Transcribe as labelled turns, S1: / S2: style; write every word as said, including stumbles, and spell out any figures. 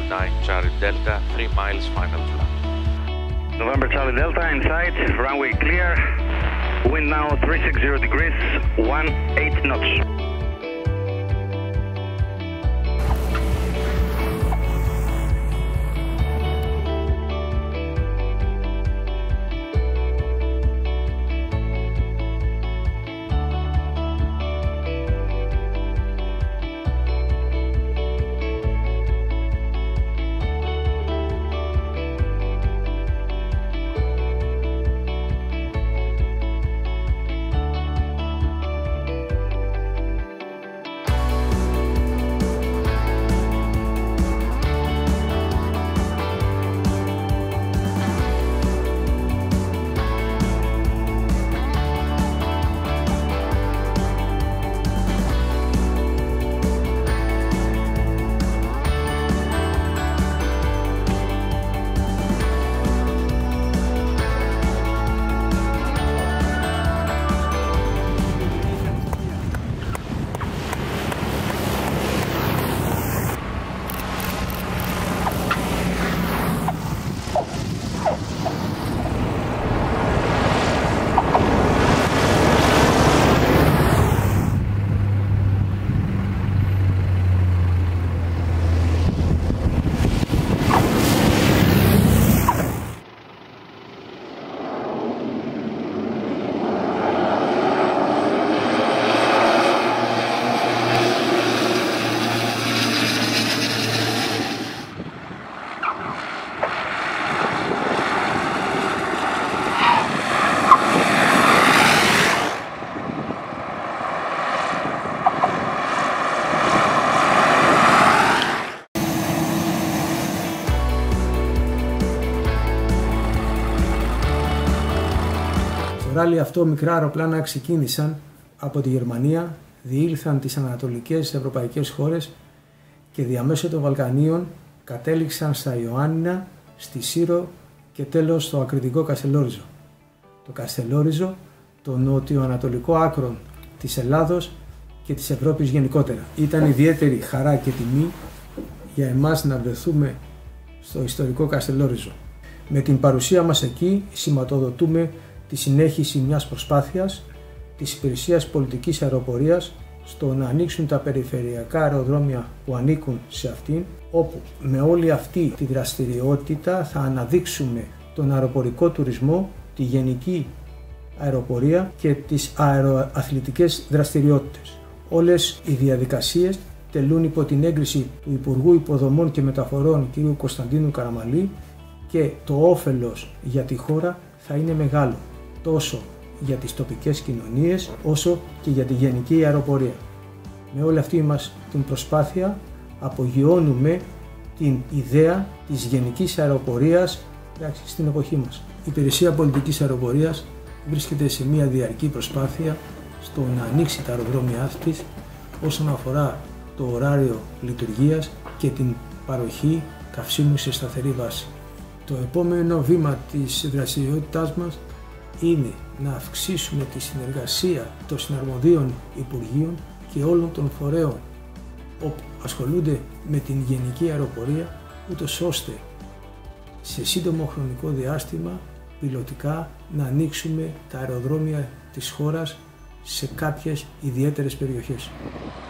S1: nine Charlie Delta, three miles final flight.
S2: November Charlie Delta in sight, runway clear, wind now three sixty degrees, one eight knots.
S3: Στο ράλι αυτό μικρά αεροπλάνα ξεκίνησαν από τη Γερμανία, διήλθαν τις ανατολικές ευρωπαϊκές χώρες και διαμέσου των Βαλκανίων κατέληξαν στα Ioannina, στη Σύρο και τέλος στο ακριτικό Καστελόριζο. Το Καστελόριζο, το νότιο-ανατολικό άκρο της Ελλάδος και της Ευρώπης γενικότερα. Ήταν ιδιαίτερη χαρά και τιμή για εμάς να βρεθούμε στο ιστορικό Καστελόριζο. Με την παρουσία μας εκεί σηματοδοτούμε τη συνέχιση μιας προσπάθειας της υπηρεσίας πολιτικής αεροπορίας στο να ανοίξουν τα περιφερειακά αεροδρόμια που ανήκουν σε αυτήν, όπου με όλη αυτή τη δραστηριότητα θα αναδείξουμε τον αεροπορικό τουρισμό, τη γενική αεροπορία και τις αεροαθλητικές δραστηριότητες. Όλες οι διαδικασίες τελούν υπό την έγκριση του Υπουργού Υποδομών και Μεταφορών κ. Κωνσταντίνου Καραμαλή και το όφελος για τη χώρα θα είναι μεγάλο, τόσο για τις τοπικές κοινωνίες όσο και για τη γενική αεροπορία. Με όλη αυτή μας την προσπάθεια απογειώνουμε την ιδέα της γενικής αεροπορίας στην εποχή μας. Η υπηρεσία πολιτικής αεροπορίας βρίσκεται σε μια διαρκή προσπάθεια στο να ανοίξει τα αεροδρόμια της όσον αφορά το ωράριο λειτουργίας και την παροχή καυσίμου σε σταθερή βάση. Το επόμενο βήμα της δραστηριότητάς μας είναι να αυξήσουμε τη συνεργασία των συναρμοδίων Υπουργείων και όλων των φορέων που ασχολούνται με την γενική αεροπορία, ούτως ώστε σε σύντομο χρονικό διάστημα πιλωτικά να ανοίξουμε τα αεροδρόμια της χώρας σε κάποιες ιδιαίτερες περιοχές.